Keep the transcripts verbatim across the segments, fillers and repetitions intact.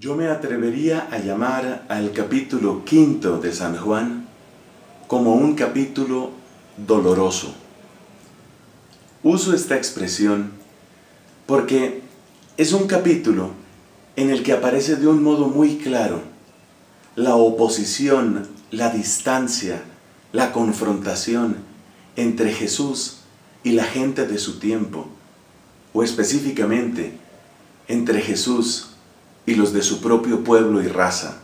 Yo me atrevería a llamar al capítulo quinto de San Juan como un capítulo doloroso. Uso esta expresión porque es un capítulo en el que aparece de un modo muy claro la oposición, la distancia, la confrontación entre Jesús y la gente de su tiempo, o específicamente entre Jesús y los de su propio pueblo y raza.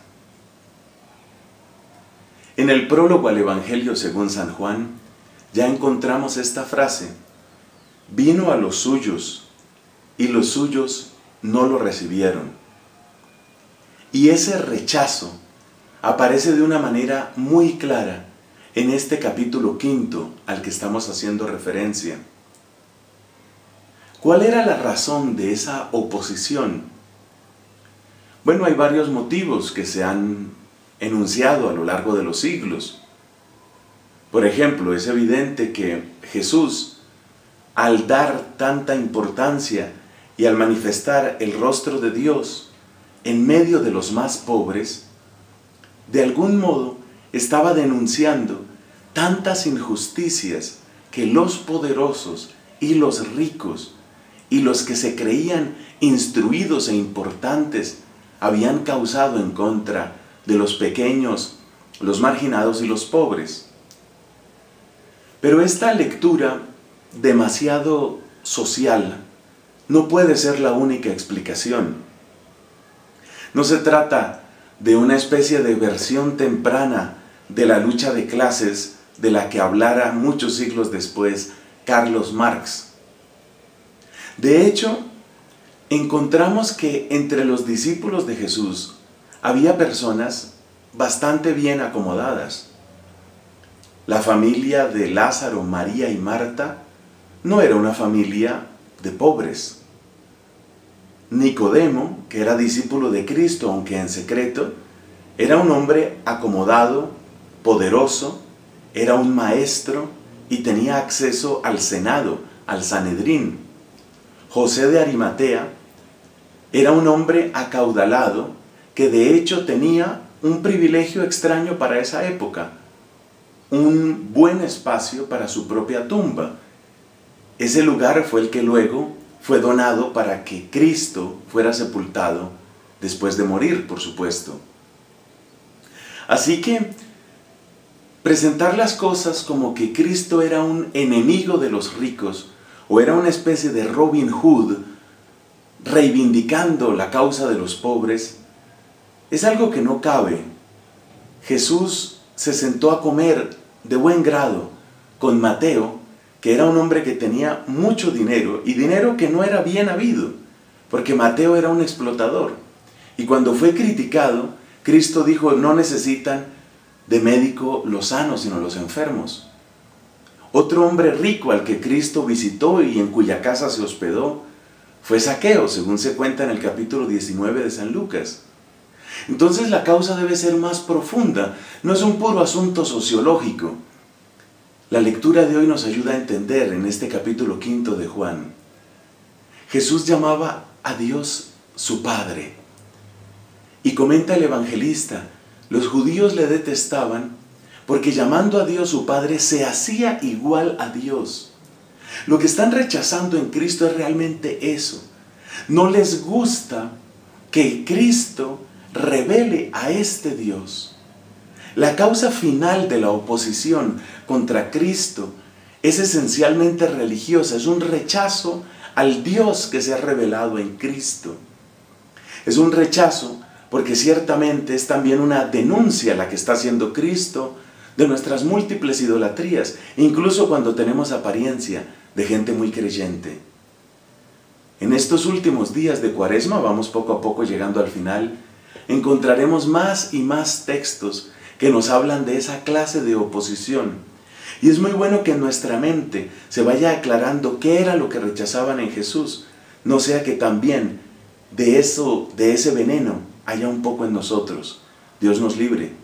En el prólogo al Evangelio según San Juan ya encontramos esta frase: vino a los suyos y los suyos no lo recibieron. Y ese rechazo aparece de una manera muy clara en este capítulo quinto al que estamos haciendo referencia. ¿Cuál era la razón de esa oposición? Bueno, hay varios motivos que se han enunciado a lo largo de los siglos. Por ejemplo, es evidente que Jesús, al dar tanta importancia y al manifestar el rostro de Dios en medio de los más pobres, de algún modo estaba denunciando tantas injusticias que los poderosos y los ricos y los que se creían instruidos e importantes habían causado en contra de los pequeños, los marginados y los pobres. Pero esta lectura demasiado social no puede ser la única explicación. No se trata de una especie de versión temprana de la lucha de clases de la que hablara muchos siglos después Carlos Marx. De hecho, encontramos que entre los discípulos de Jesús había personas bastante bien acomodadas. La familia de Lázaro, María y Marta no era una familia de pobres. Nicodemo, que era discípulo de Cristo, aunque en secreto, era un hombre acomodado, poderoso, era un maestro y tenía acceso al Senado, al Sanedrín. José de Arimatea era un hombre acaudalado que de hecho tenía un privilegio extraño para esa época, un buen espacio para su propia tumba. Ese lugar fue el que luego fue donado para que Cristo fuera sepultado después de morir, por supuesto. Así que presentar las cosas como que Cristo era un enemigo de los ricos o era una especie de Robin Hood reivindicando la causa de los pobres es algo que no cabe. Jesús se sentó a comer de buen grado con Mateo, que era un hombre que tenía mucho dinero y dinero que no era bien habido, porque Mateo era un explotador. Y cuando fue criticado, Cristo dijo: no necesitan de médico los sanos, sino los enfermos. Otro hombre rico al que Cristo visitó y en cuya casa se hospedó fue Zaqueo, según se cuenta en el capítulo diecinueve de San Lucas. Entonces la causa debe ser más profunda, no es un puro asunto sociológico. La lectura de hoy nos ayuda a entender en este capítulo quinto de Juan. Jesús llamaba a Dios su Padre. Y comenta el evangelista, los judíos le detestaban porque llamando a Dios su Padre se hacía igual a Dios. Lo que están rechazando en Cristo es realmente eso. No les gusta que Cristo revele a este Dios. La causa final de la oposición contra Cristo es esencialmente religiosa, es un rechazo al Dios que se ha revelado en Cristo. Es un rechazo porque ciertamente es también una denuncia la que está haciendo Cristo de nuestras múltiples idolatrías, incluso cuando tenemos apariencia de gente muy creyente. En estos últimos días de Cuaresma, vamos poco a poco llegando al final, encontraremos más y más textos que nos hablan de esa clase de oposición. Y es muy bueno que en nuestra mente se vaya aclarando qué era lo que rechazaban en Jesús, no sea que también de eso, de ese veneno haya un poco en nosotros. Dios nos libre.